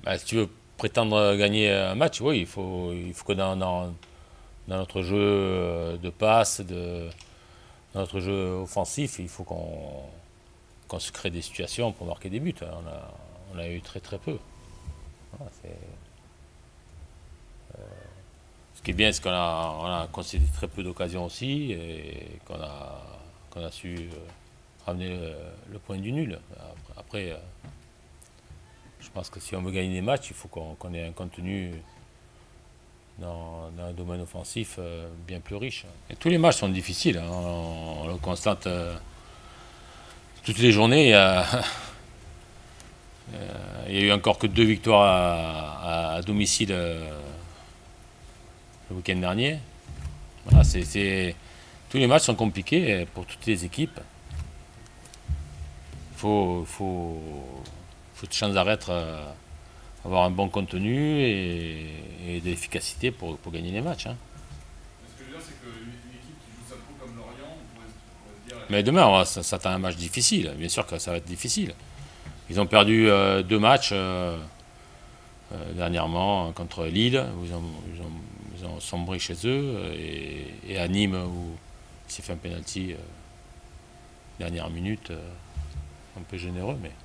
Bah, si tu veux prétendre gagner un match, oui, il faut que dans notre jeu de passe, dans notre jeu offensif, il faut qu'on se crée des situations pour marquer des buts. On a eu très très peu. Voilà, ce qui est bien, c'est qu'on a concédé très peu d'occasions aussi et qu'on a su ramener le point du nul. Après, je pense que si on veut gagner des matchs, il faut qu'on ait un contenu dans un domaine offensif bien plus riche. Et tous les matchs sont difficiles, hein. On le constate toutes les journées. Il y a eu encore que 2 victoires à domicile le week-end dernier. Voilà, tous les matchs sont compliqués pour toutes les équipes. Il faut sans arrêt avoir un bon contenu et de l'efficacité pour gagner les matchs, hein. Ce que je veux dire, c'est qu'une équipe qui joue sa peau comme Lorient, on pourrait se dire, Mais demain, on s'attend à un match difficile. Bien sûr que ça va être difficile. Ils ont perdu 2 matchs dernièrement contre Lille, où ils ont sombré chez eux, et à Nîmes, où il s'est fait un penalty dernière minute, un peu généreux, mais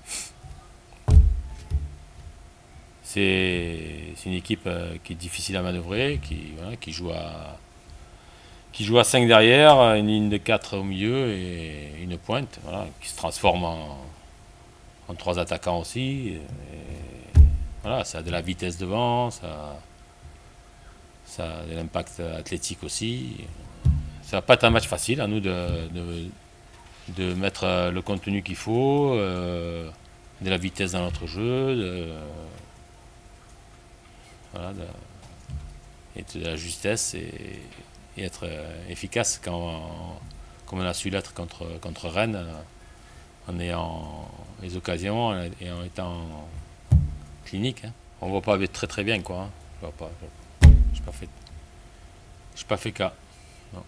c'est une équipe qui est difficile à manœuvrer, voilà, qui joue à 5 derrière, une ligne de 4 au milieu et une pointe, voilà, qui se transforme en 3 attaquants aussi. Voilà, ça a de la vitesse devant, ça a de l'impact athlétique aussi. Ça va pas être un match facile, à nous de mettre le contenu qu'il faut, de la vitesse dans notre jeu, voilà, et de la justesse et être efficace comme on a su l'être contre Rennes, en ayant les occasions et en étant clinique, hein. On voit pas très très bien, quoi, hein. Je vois pas. J'ai pas fait cas. Non.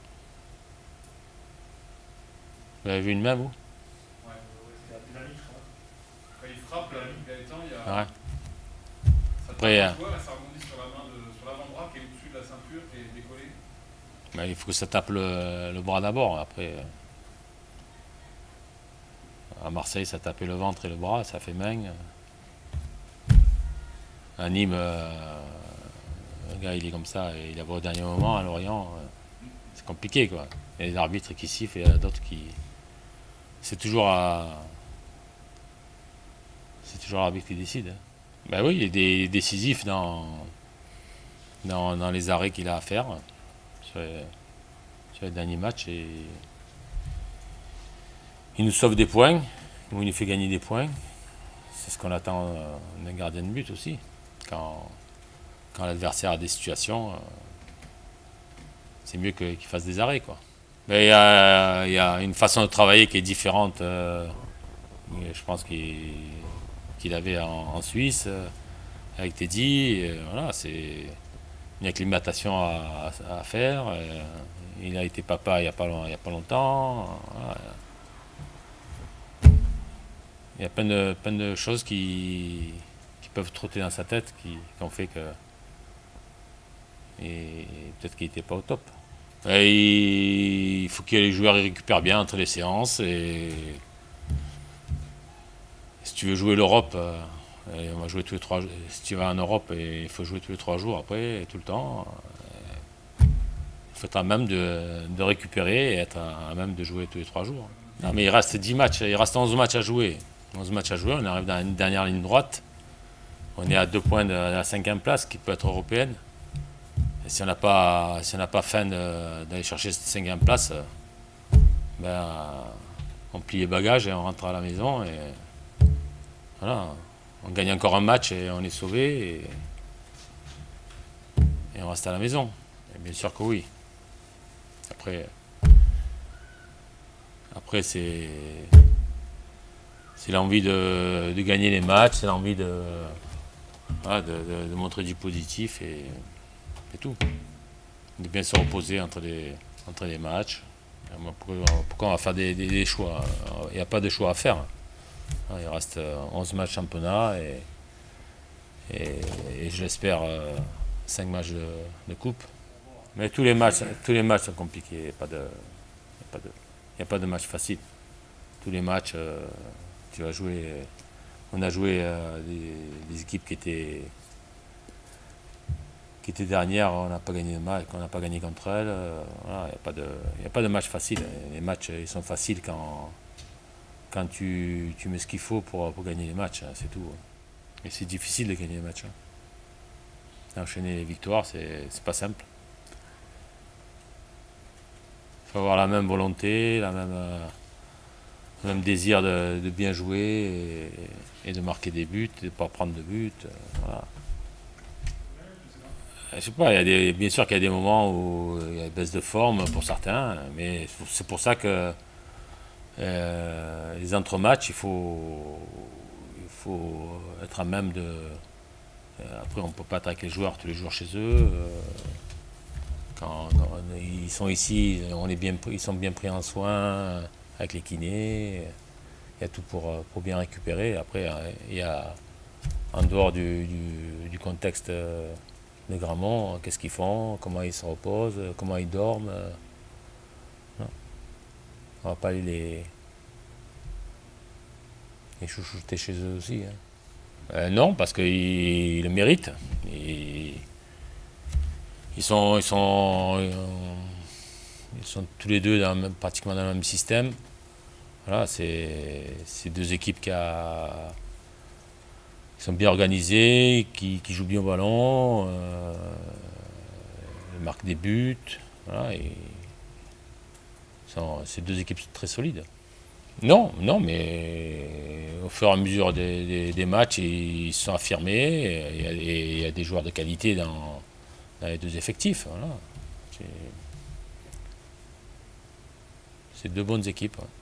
Vous avez vu une même, vous? ouais, c'est la dynamique, je crois. Quand il frappe, la ligne Gaëtan, Ouais. ça tape Après, un joueur et ça rebondit sur sur l'avant-bras qui est au-dessus de la ceinture, qui est décollé. ben, il faut que ça tape le bras d'abord. Après, à Marseille, ça tapait le ventre et le bras, ça fait main. À Nîmes, le gars, il est comme ça, et il a au dernier moment. À Lorient, c'est compliqué, quoi. Il y a des arbitres qui sifflent et il y en a d'autres qui. C'est toujours l'arbitre qui décide, hein. Ben oui, il est décisif dans les arrêts qu'il a à faire sur les derniers matchs. Et il nous sauve des points, ou il nous fait gagner des points. C'est ce qu'on attend d'un gardien de but aussi. Quand l'adversaire a des situations, c'est mieux qu'il fasse des arrêts, quoi. Mais il y a une façon de travailler qui est différente, je pense, qu'il avait en Suisse, avec Teddy. Voilà, c'est une acclimatation à faire. Il a été papa il y a pas longtemps. Voilà. Il y a plein de choses qui peuvent trotter dans sa tête qui ont fait que. Et peut-être qu'il n'était pas au top. Et il faut que les joueurs récupèrent bien entre les séances. Et si tu veux jouer l'Europe, on va jouer tous les 3 jours. Si tu vas en Europe, il faut jouer tous les 3 jours après, tout le temps. Il faut être à même de récupérer et être à même de jouer tous les 3 jours. Non, mais il reste 10 matchs, il reste 11 matchs à jouer. 11 matchs à jouer, on arrive dans une dernière ligne droite. On est à 2 points de la 5e place qui peut être européenne. Et si on n'a pas faim d'aller chercher cette 5e place, ben, on plie les bagages et on rentre à la maison. Et voilà, on gagne encore un match et on est sauvé. Et on reste à la maison. Et bien sûr que oui. Après c'est l'envie de gagner les matchs, c'est l'envie voilà, de montrer du positif et tout. De bien se reposer entre les matchs. Pourquoi on va faire des choix? Il n'y a pas de choix à faire. Il reste 11 matchs championnat et je l'espère 5 matchs de coupe. Mais tous les matchs sont compliqués. Il n'y a pas de match facile. Tous les matchs, tu vas jouer. On a joué des équipes qui étaient dernières, on n'a pas gagné de match, on n'a pas gagné contre elles. Voilà, il n'y a pas de match facile. Les matchs, ils sont faciles quand tu mets ce qu'il faut pour gagner les matchs, hein, c'est tout. Et c'est difficile de gagner les matchs. Enchaîner les victoires, c'est pas simple. Il faut avoir la même volonté, le même désir de bien jouer et de marquer des buts, de ne pas prendre de buts. Voilà. Je sais pas, bien sûr qu'il y a des moments où il y a une baisse de forme pour certains, mais c'est pour ça que les entre-matchs, il faut être à même de. Après, on ne peut pas être avec les joueurs tous les jours chez eux. Quand ils sont ici, ils sont bien pris en soin avec les kinés. Il y a tout pour bien récupérer. Après, il y a en dehors du contexte de Gramont, qu'est-ce qu'ils font, comment ils se reposent, comment ils dorment. Non. On ne va pas aller les chouchouter chez eux aussi. Hein. Non, parce qu'ils le méritent. Ils sont tous les deux pratiquement dans le même système. Voilà, c'est deux équipes qui sont bien organisées, qui jouent bien au ballon, marquent des buts. Voilà, c'est deux équipes très solides. Non, mais au fur et à mesure des matchs, ils se sont affirmés. Il y a des joueurs de qualité dans les deux effectifs. Voilà. C'est deux bonnes équipes. Ouais.